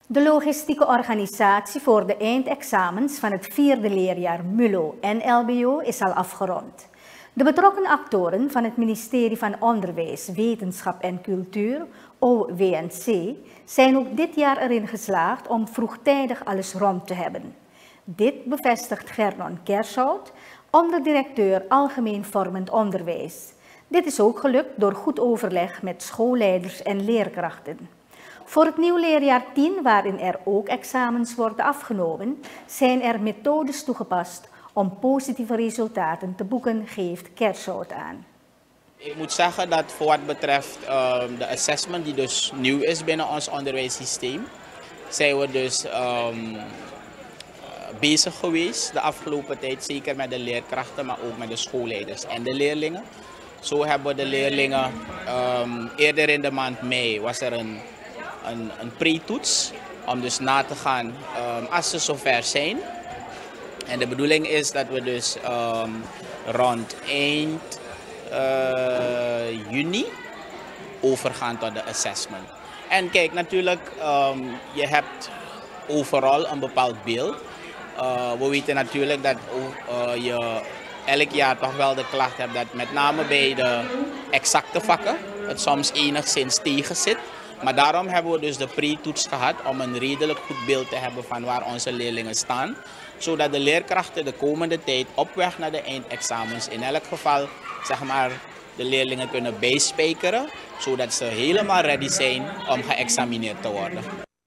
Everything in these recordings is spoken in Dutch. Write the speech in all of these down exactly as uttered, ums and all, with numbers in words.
De logistieke organisatie voor de eindexamens van het vierde leerjaar M U L O en L B O is al afgerond. De betrokken actoren van het ministerie van Onderwijs, Wetenschap en Cultuur, O W N C, zijn ook dit jaar erin geslaagd om vroegtijdig alles rond te hebben. Dit bevestigt Gernon Kershout, onderdirecteur Algemeen Vormend Onderwijs. Dit is ook gelukt door goed overleg met schoolleiders en leerkrachten. Voor het nieuw leerjaar tien, waarin er ook examens worden afgenomen, zijn er methodes toegepast om positieve resultaten te boeken, geeft Kershout aan. Ik moet zeggen dat voor wat betreft um, de assessment die dus nieuw is binnen ons onderwijssysteem, zijn we dus um, bezig geweest de afgelopen tijd, zeker met de leerkrachten, maar ook met de schoolleiders en de leerlingen. Zo hebben de leerlingen um, eerder in de maand mei was er een, een, een pre-toets om dus na te gaan um, als ze zover zijn. En de bedoeling is dat we dus um, rond eind uh, juni overgaan tot de assessment. En kijk, natuurlijk, um, je hebt overal een bepaald beeld. Uh, we weten natuurlijk dat uh, je elk jaar toch wel de klacht hebt dat met name bij de exacte vakken het soms enigszins tegen zit. Maar daarom hebben we dus de pre-toets gehad om een redelijk goed beeld te hebben van waar onze leerlingen staan. Zodat de leerkrachten de komende tijd op weg naar de eindexamens in elk geval zeg maar, de leerlingen kunnen bijspijkeren. Zodat ze helemaal ready zijn om geëxamineerd te worden.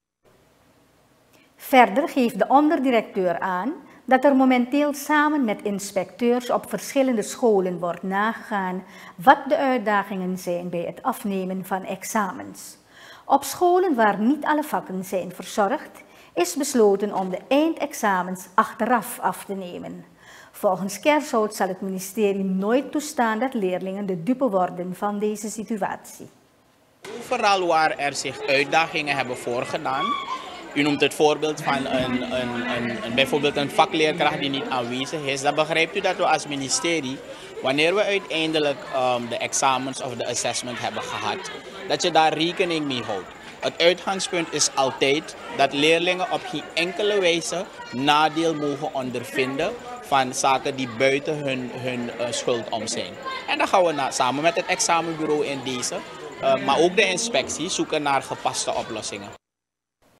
Verder geeft de onderdirecteur aan dat er momenteel samen met inspecteurs op verschillende scholen wordt nagegaan wat de uitdagingen zijn bij het afnemen van examens. Op scholen waar niet alle vakken zijn verzorgd, is besloten om de eindexamens achteraf af te nemen. Volgens Kershout zal het ministerie nooit toestaan dat leerlingen de dupe worden van deze situatie. Overal waar er zich uitdagingen hebben voorgedaan, u noemt het voorbeeld van een, een, een, een, bijvoorbeeld een vakleerkracht die niet aanwezig is, dan begrijpt u dat we als ministerie, wanneer we uiteindelijk um, de examens of de assessment hebben gehad, dat je daar rekening mee houdt. Het uitgangspunt is altijd dat leerlingen op geen enkele wijze nadeel mogen ondervinden van zaken die buiten hun, hun uh, schuld om zijn. En dan gaan we na, samen met het examenbureau in deze, uh, maar ook de inspectie, zoeken naar gepaste oplossingen.